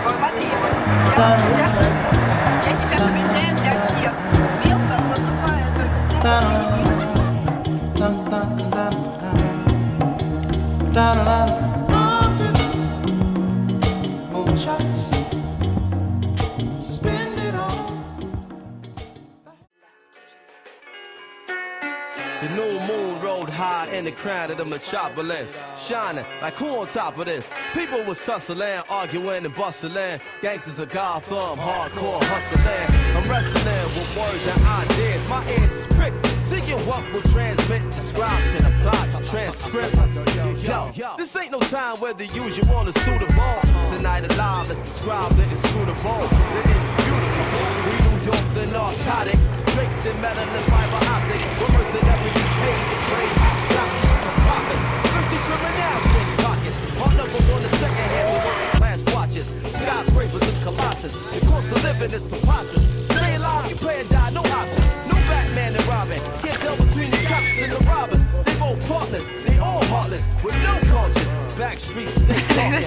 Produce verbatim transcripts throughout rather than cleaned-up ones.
Смотри, я вот сейчас, я сейчас объясняю для всех. Белка наступает только прямо. The new moon rode high in the crown of the metropolis, shining like who on top of this? People was tussling, arguing and bustling. Gangsters of Gotham, hardcore hustling. I'm wrestling with words and ideas. My ears is pricked, seeking what will transmit. The scribes can apply to transcript. Yo, this ain't no time where the usual is suitable. Tonight alive, let's describe the inscrutable, the indisputable. We New York, the narcotics. Draped in melanin fiber optics. We're mercenaries who stay the trade. Hot stocks, profit. Fifty criminals in pockets. Our number one and second hand with working class watches. Skyscrapers is colossus. The cost of living is preposterous. Stay alive, you play and die, no option. No Batman and Robin. Can't tell between the cops and the robbers. They both partners, they all heartless. With no conscience. Back streets, stay talking.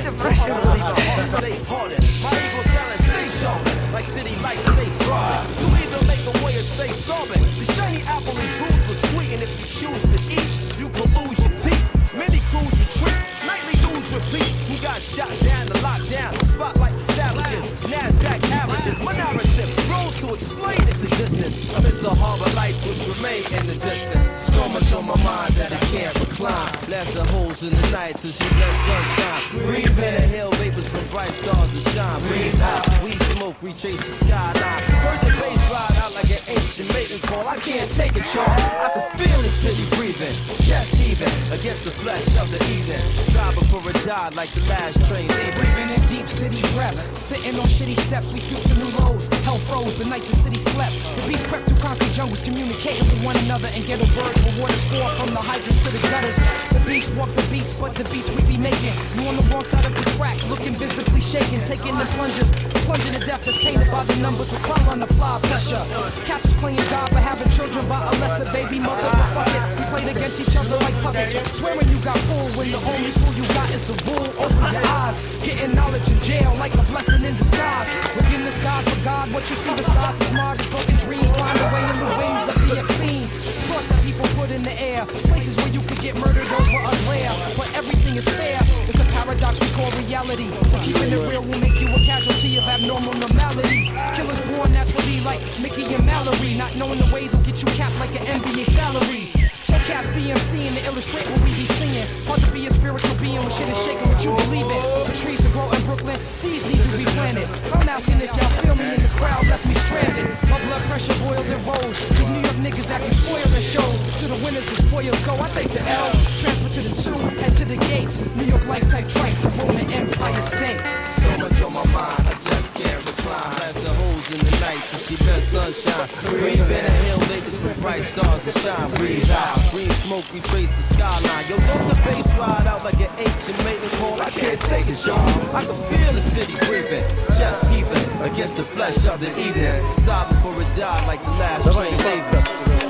Stay hardened. My evil talent, stay sharp. Like city lights, stay bright. You either make a way or stay sobbing. The shiny apple and fruit was sweet, and if you choose to eat, you can lose your teeth. Many crews retreat, nightly news repeat. Who got shot down to lock down? Spotlight the savages, NASDAQ averages. My narrative grows to explain its existence. Amidst the harbor lights which remain in the distance. So much on my mind that I can't recline. Blast the holes in the night till she lets sunshine. Breathe in the hill vapors from bright stars to shine. Breathe out, we smoke, retrace the skyline. Heard the bass ride out like an ancient maiden call. I can't take it, y'all. I can feel the city breathing, chest heaving against the flesh of the evening. Sigh before it died like the last train leaving. Breathing in deep city breaths, sitting on shitty steps. We flew to new roads. Hell froze the night the city slept. The beast crept through concrete jungles, communicating with one another and get a word for water score from the hydrants to the gutters. The beast walk the beats, but the beats we be making. You on the wrong side of the track, looking visibly shaken, taking the plunges, plunging to death is painted by the numbers. The cloud on the fly pressure. Cats are playing God for having children by a lesser baby mother. But fuck it, we played against each other like puppets. Swearing you got fooled when the only fool you got is the bull. Open your eyes, getting knowledge in jail like a blessing in disguise. Look in the skies for God, what you see the stars is marred. Broken dreams flying away in the wings of the obscene. Thoughts that people put in the air, places where you could get murdered over a glare. But everything is fair, it's a paradox we call reality. So keeping it real will make you a casualty of abnormal normality. Killers born naturally like Mickey and Mallory. Not knowing the ways will get you capped like an N B A salary. So cats B M C and to illustrate what we be singing. Hard to be a spiritual being when shit is shaking what you believe in. The trees that grow in Brooklyn, seeds need to be planted. I'm asking if y'all feel me and the crowd left me stranded. My blood pressure boils and rolls. These New York niggas acting spoiled and shows. To the winners the spoils go. I say to L, transfer to the two, head to the gates. New York life type tripe, Roman Empire State. So much on my mind, I just can't recline. Blast the holes in the night till she let sunshine. Breathe in the hill vapors from bright stars to shine. Breathe out. Green smoke, we trace the skyline. Yo, don't the bass ride out like an ancient maiden call. I can't take it, y'all. I can feel the city breathing, chest heaving against the flesh of the evening. Sigh before it died like the last train leaving.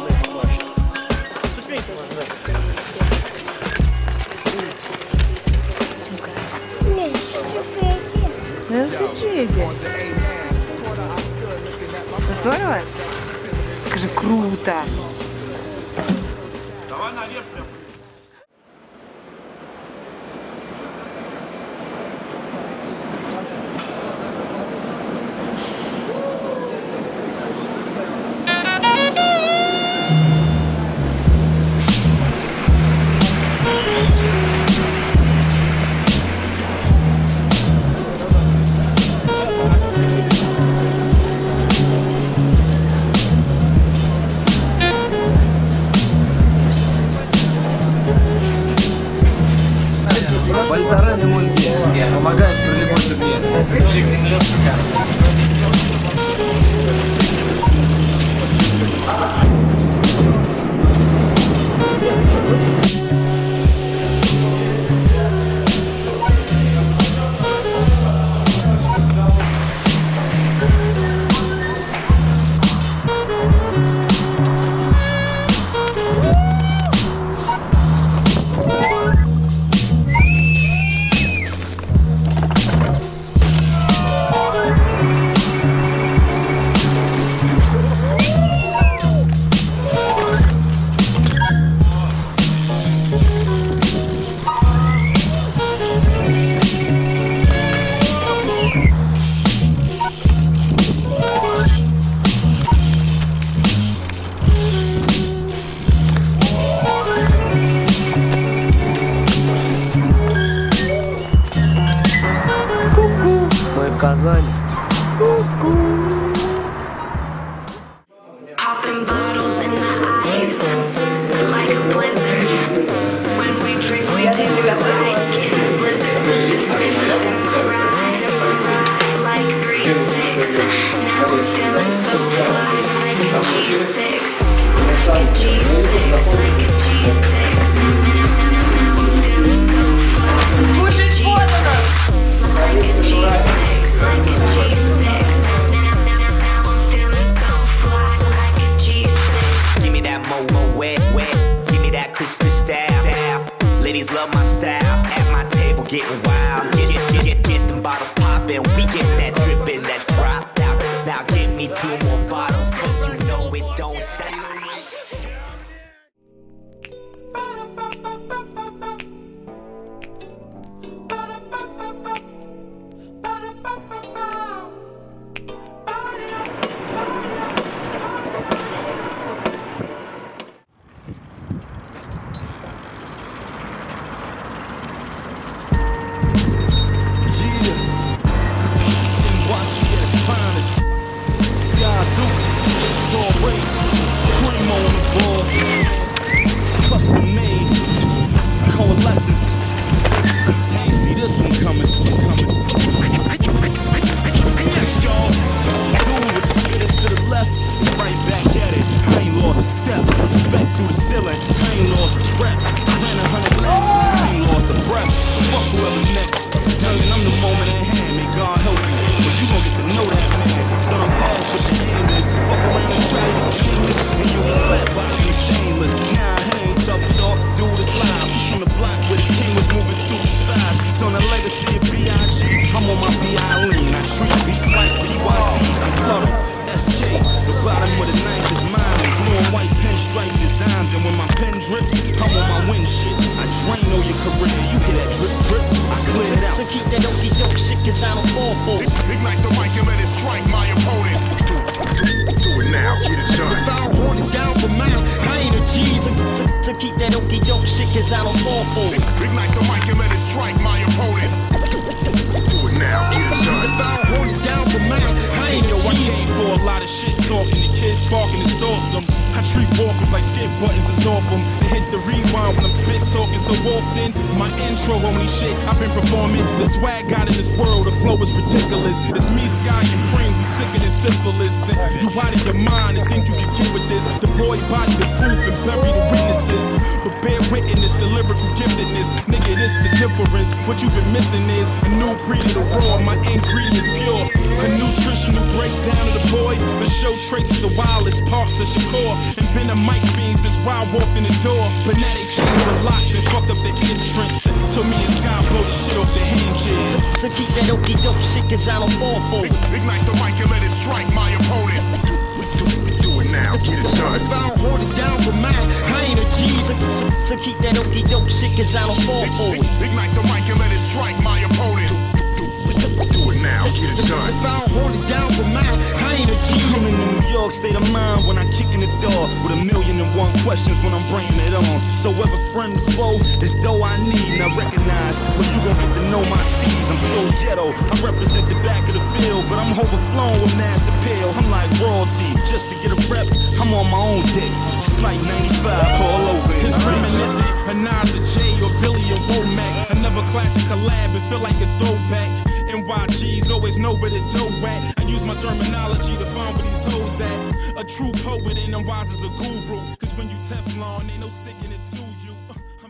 Здорово? Скажи, круто! Давай наверх прям. Вольтарен и Мульти помогают при любой судьбе. Казани. Popping bottles in the ice, like a blizzard. When we drink, we do it right. Getting blizzards, sipping, sipping, ride, ride, like three six. Now I'm feeling so fly, like a G six, like a G six, like a G six. Now I'm feeling so fly, like a G six, like a G six, like a G six. Now I'm feeling so fly, like a G six. Give me that mo-mo wet, wet. Give me that Christmas style. Ladies love my style. At my table getting wild. Get, get, get, get, get them bottles poppin'. We get that drippin', that drop. Now, now give me two more bottles, cause you know it don't stop. Ignite the mic and let it strike my opponent. Do it now, get it done. If I don't hold it down for mine, I ain't a G to, to, to keep that okey doke shit, cause I don't fall for it. Ignite the mic and let it strike my opponent. Do it now, get it done. If I don't hold it down for mine, I ain't a G. Yo, I came for a lot of shit talking, the kids sparking, it's awesome. I treat walkers like skip buttons is off them. They hit the rewind when I'm spit talking so often. My intro only shit I've been performing. The swag got in this world, the flow is ridiculous. It's me, Sky, and Cream, we sicker than syphilis. And you out of your mind and think you can get with this. The boy body the proof and bury the witnesses. But bear witness the lyrical giftedness. Nigga, this the difference. What you've been missing is a new breed of the raw. My ingredients pure. A nutritional breakdown of the boy. The show traces of wildest parts of Shakur. And been a mic fiend since Rod walked in the door. But now they changed the locks and fucked up the entrance. Told me and Sky blow the shit off the hinges. To, to keep that okey doke shit, cause I don't fall for it. Ignite the mic and let it strike my opponent. Do, do, do it now, get it done. If I don't hold it down for mine, I ain't a G. To, to, to keep that okey doke shit, cause I don't fall for it. Ignite the mic and let it strike my opponent. Do it now, get it done. If I don't hold it down for mine, I ain't a G. I'm in the New York state of mind when I kick in the door with a million and one questions when I'm bringing it on. So whether friend or foe, it's dough I need and I recognize when you gon' get to know my steez. I'm so ghetto, I represent the back of the field, but I'm overflowing with mass appeal. I'm like royalty, just to get a rep, I'm on my own dick. It's like ninety-five all over. It's reminiscent, a Nas, a J, or Billy and Womack. Another classic collab, it feel like a throwback. N Y Gs always know where the dough at. I use my terminology to find where these hoes at. A true poet ain't no wise as a guru, cause when you Teflon, ain't no sticking it to you.